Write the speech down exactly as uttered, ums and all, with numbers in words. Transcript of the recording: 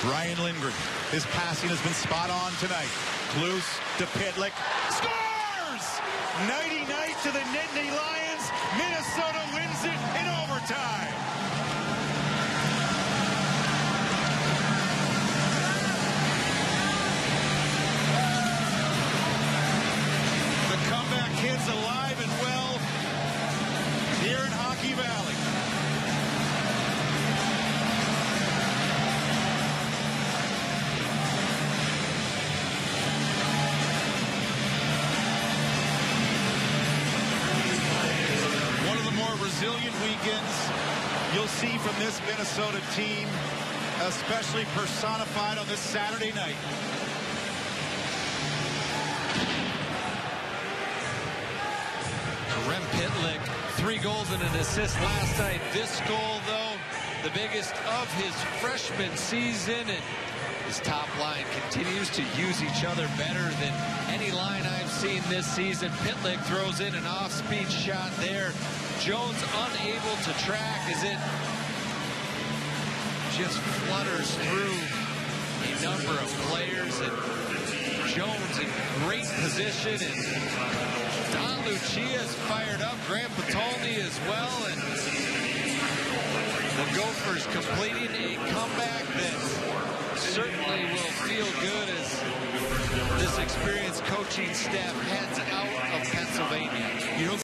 Ryan Lindgren. His passing has been spot on tonight. Klus to Pitlick. Scores! Nighty-night to the Nittany Lions. Minnesota wins it in overtime. The comeback kid's alive and well here in Hockey Valley. One of the more resilient weekends you'll see from this Minnesota team, especially personified on this Saturday night. Rem Pitlick, three goals and an assist last night. This goal, though, the biggest of his freshman season, and his top line continues to use each other better than any line I've seen this season. Pitlick throws in an off-speed shot there. Jones unable to track as it just flutters through a number of players, and Jones in great position, and Don Lucia is fired up, Grant Potulny as well, and the Gophers completing a comeback that certainly will feel good as this experienced coaching staff heads out of Pennsylvania. You know,